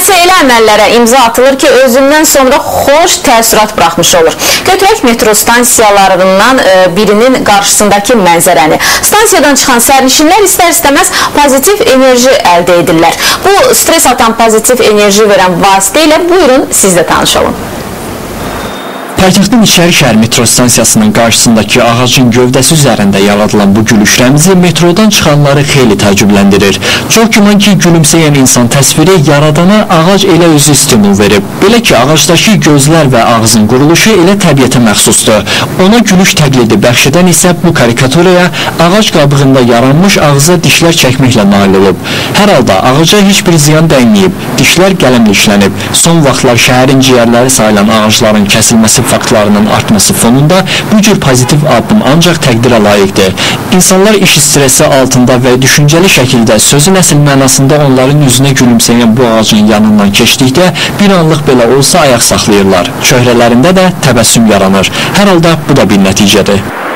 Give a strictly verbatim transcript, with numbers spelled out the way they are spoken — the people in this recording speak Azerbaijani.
Bəzi elə əməllərə imza atılır ki, özündən sonra xoş təəssürat buraxmış olur. Götürək metro stansiyalarından birinin qarşısındakı mənzərəni. Stansiyadan çıxan sərnişinlər istər-istəməz pozitiv enerji əldə edirlər. Bu stres atan pozitiv enerji verən vasitə ilə buyurun siz də tanışalım. Paytaxtın İçəri şəhər metro stansiyasının qarşısındakı ağacın gövdəsi üzərində yaradılan bu gülüş rəmzi metrodan çıxanları xeyli təəccübləndirir. Çox güman ki, gülümsəyən insan təsviri yaradana ağac elə özü stimul verib. Belə ki, ağacdakı gözlər və ağzın quruluşu elə təbiətə məxsusdur. Ona gülüş təqlidi bəxş edən isə bu karikaturaya ağac qabığında yaranmış ağza dişlər çəkməklə nail olub. Hər halda ağaca heç bir ziyan dəyməyib, dişlər qələmlə işlənib. Son vaxtlar şəhərin ciyərləri sayılan ağacların kəsilməsi faktlarının artması fonunda bu cür pozitiv addım ancaq təqdirə layiqdir. İnsanlar iş stresi altında və düşüncəli şəkildə sözün əsl mənasında onların üzünə gülümsəyən bu ağacın yanından keçdikdə bir anlıq belə olsa ayaq saxlayırlar. Çöhrələrində də təbəssüm yaranır. Hər halda bu da bir nəticədir.